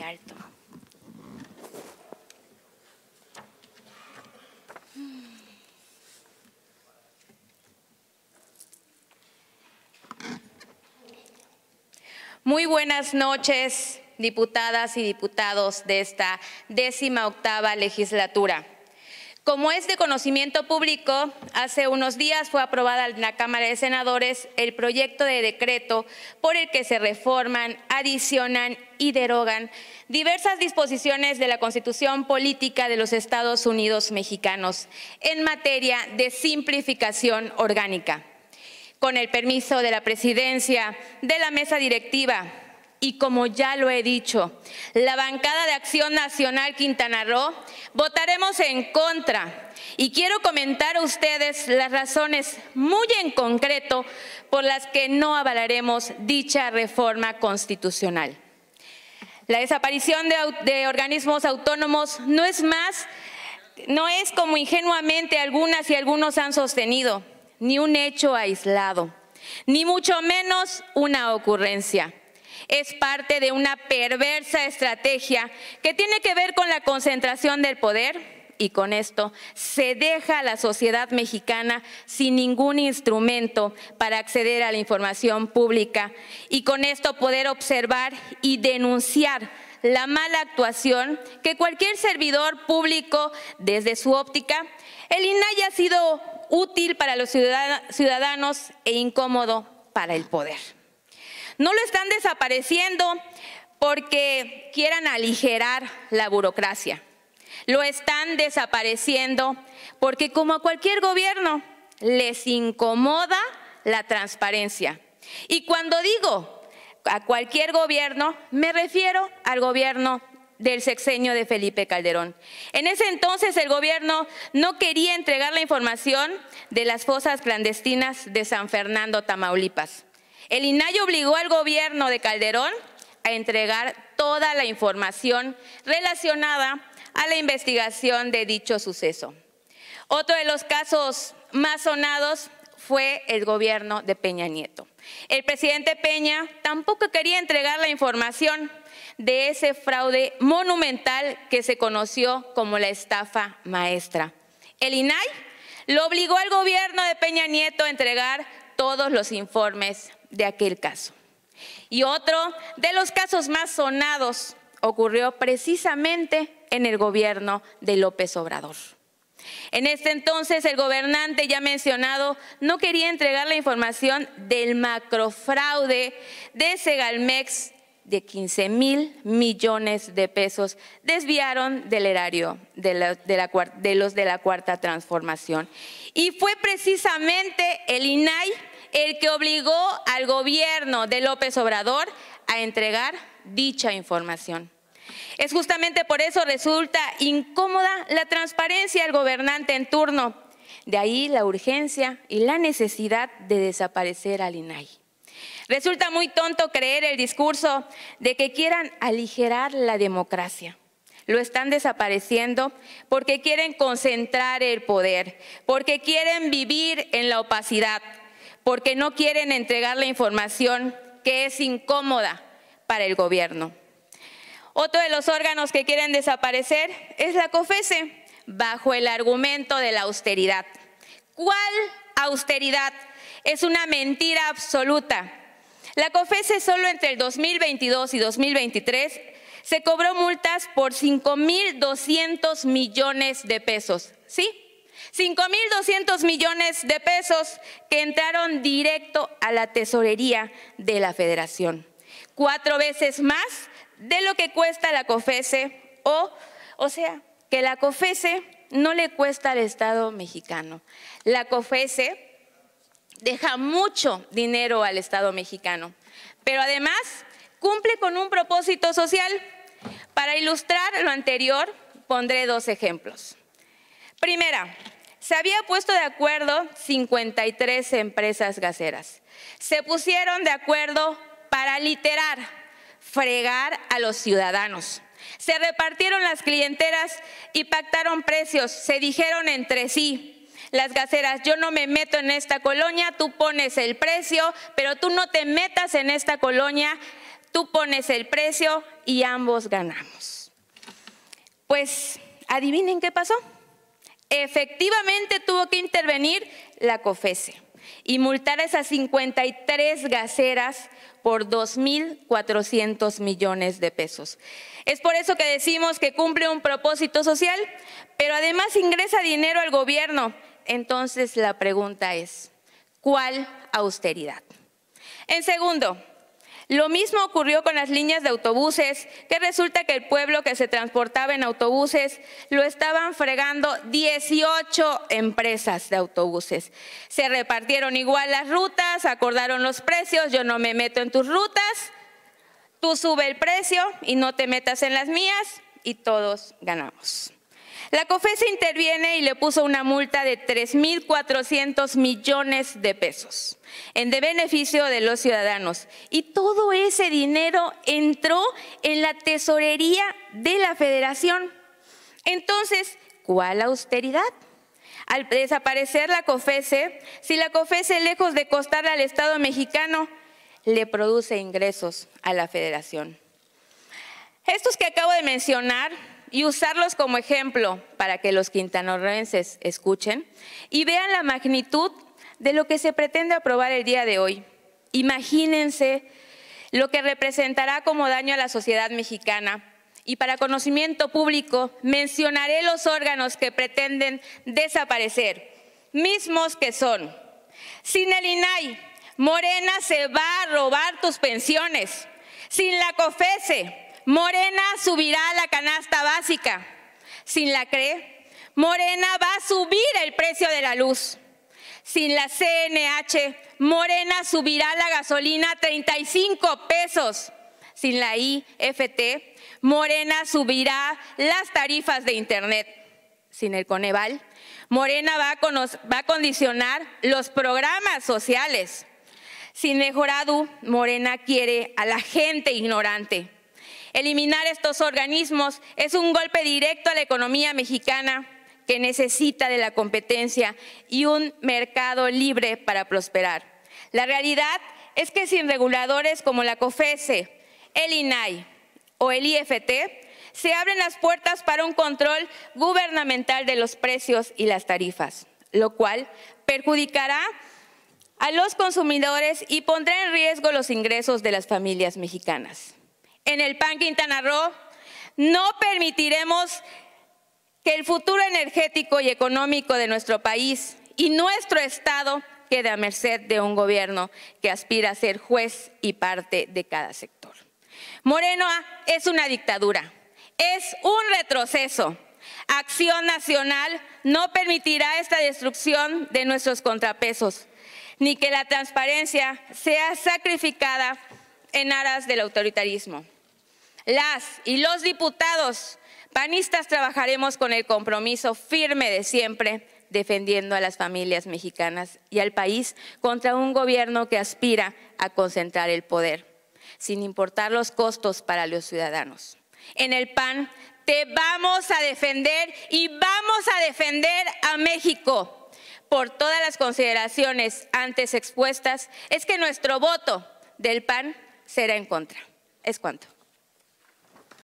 alto. Muy buenas noches, diputadas y diputados de esta 18ª legislatura. Como es de conocimiento público, hace unos días fue aprobada en la Cámara de Senadores el proyecto de decreto por el que se reforman, adicionan y derogan diversas disposiciones de la Constitución Política de los Estados Unidos Mexicanos en materia de simplificación orgánica. Con el permiso de la Presidencia, de la Mesa Directiva y, como ya lo he dicho, la bancada de Acción Nacional Quintana Roo, votaremos en contra. Y quiero comentar a ustedes las razones muy en concreto por las que no avalaremos dicha reforma constitucional. La desaparición de organismos autónomos no es como ingenuamente algunas y algunos han sostenido, ni un hecho aislado, ni mucho menos una ocurrencia. Es parte de una perversa estrategia que tiene que ver con la concentración del poder y con esto se deja a la sociedad mexicana sin ningún instrumento para acceder a la información pública y con esto poder observar y denunciar la mala actuación que cualquier servidor público desde su óptica. El INAI ha sido útil para los ciudadanos e incómodo para el poder. No lo están desapareciendo porque quieran aligerar la burocracia. Lo están desapareciendo porque, como a cualquier gobierno, les incomoda la transparencia. Y cuando digo a cualquier gobierno, me refiero al gobierno del sexenio de Felipe Calderón. En ese entonces el gobierno no quería entregar la información de las fosas clandestinas de San Fernando, Tamaulipas. El INAI obligó al gobierno de Calderón a entregar toda la información relacionada a la investigación de dicho suceso. Otro de los casos más sonados fue el gobierno de Peña Nieto. El presidente Peña tampoco quería entregar la información de ese fraude monumental que se conoció como la estafa maestra. El INAI lo obligó al gobierno de Peña Nieto a entregar todos los informes de aquel caso. Y otro de los casos más sonados ocurrió precisamente en el gobierno de López Obrador. En este entonces el gobernante ya mencionado no quería entregar la información del macrofraude de Segalmex de 15,000 millones de pesos desviaron del erario de los de la Cuarta Transformación. Y fue precisamente el INAI el que obligó al gobierno de López Obrador a entregar dicha información. Es justamente por eso resulta incómoda la transparencia del gobernante en turno. De ahí la urgencia y la necesidad de desaparecer al INAI. Resulta muy tonto creer el discurso de que quieran aligerar la democracia. Lo están desapareciendo porque quieren concentrar el poder, porque quieren vivir en la opacidad, porque no quieren entregar la información que es incómoda para el gobierno. Otro de los órganos que quieren desaparecer es la COFESE, bajo el argumento de la austeridad. ¿Cuál austeridad? Es una mentira absoluta. La COFESE solo entre el 2022 y 2023 se cobró multas por 5,200 millones de pesos. ¿Sí? 5,200 millones de pesos que entraron directo a la tesorería de la Federación. 4 veces más de lo que cuesta la COFESE, o sea, que la COFESE no le cuesta al Estado mexicano. La COFESE deja mucho dinero al Estado mexicano, pero además cumple con un propósito social. Para ilustrar lo anterior, pondré 2 ejemplos. Primera, se había puesto de acuerdo 53 empresas gaseras. Se pusieron de acuerdo para literar, fregar a los ciudadanos. Se repartieron las clientelas y pactaron precios. Se dijeron entre sí, las gaseras, yo no me meto en esta colonia, tú pones el precio, pero tú no te metas en esta colonia, tú pones el precio y ambos ganamos. Pues, ¿adivinen qué pasó? Efectivamente tuvo que intervenir la COFECE y multar a esas 53 gaseras por 2.400 millones de pesos. Es por eso que decimos que cumple un propósito social, pero además ingresa dinero al gobierno. Entonces la pregunta es, ¿cuál austeridad? En segundo, lo mismo ocurrió con las líneas de autobuses, que resulta que el pueblo que se transportaba en autobuses lo estaban fregando 18 empresas de autobuses. Se repartieron igual las rutas, acordaron los precios, yo no me meto en tus rutas, tú sube el precio y no te metas en las mías y todos ganamos. La COFECE interviene y le puso una multa de 3.400 millones de pesos en de beneficio de los ciudadanos. Y todo ese dinero entró en la tesorería de la Federación. Entonces, ¿cuál austeridad? Al desaparecer la COFECE, si la COFECE, lejos de costarle al Estado mexicano, le produce ingresos a la Federación. Estos que acabo de mencionar, y usarlos como ejemplo para que los quintanarroenses escuchen y vean la magnitud de lo que se pretende aprobar el día de hoy. Imagínense lo que representará como daño a la sociedad mexicana. Y para conocimiento público mencionaré los órganos que pretenden desaparecer, mismos que son: sin el INAI, Morena se va a robar tus pensiones. Sin la COFECE, Morena subirá la canasta básica. Sin la CRE, Morena va a subir el precio de la luz. Sin la CNH, Morena subirá la gasolina a 35 pesos. Sin la IFT, Morena subirá las tarifas de internet. Sin el Coneval, Morena va a condicionar los programas sociales. Sin el Joradu, Morena quiere a la gente ignorante. Eliminar estos organismos es un golpe directo a la economía mexicana, que necesita de la competencia y un mercado libre para prosperar. La realidad es que sin reguladores como la COFECE, el INAI o el IFT, se abren las puertas para un control gubernamental de los precios y las tarifas, lo cual perjudicará a los consumidores y pondrá en riesgo los ingresos de las familias mexicanas. En el PAN Quintana Roo no permitiremos que el futuro energético y económico de nuestro país y nuestro Estado quede a merced de un gobierno que aspira a ser juez y parte de cada sector. Morena es una dictadura, es un retroceso. Acción Nacional no permitirá esta destrucción de nuestros contrapesos, ni que la transparencia sea sacrificada en aras del autoritarismo. Las y los diputados panistas trabajaremos con el compromiso firme de siempre, defendiendo a las familias mexicanas y al país contra un gobierno que aspira a concentrar el poder, sin importar los costos para los ciudadanos. En el PAN te vamos a defender y vamos a defender a México. Por todas las consideraciones antes expuestas, es que nuestro voto del PAN será en contra. Es cuanto.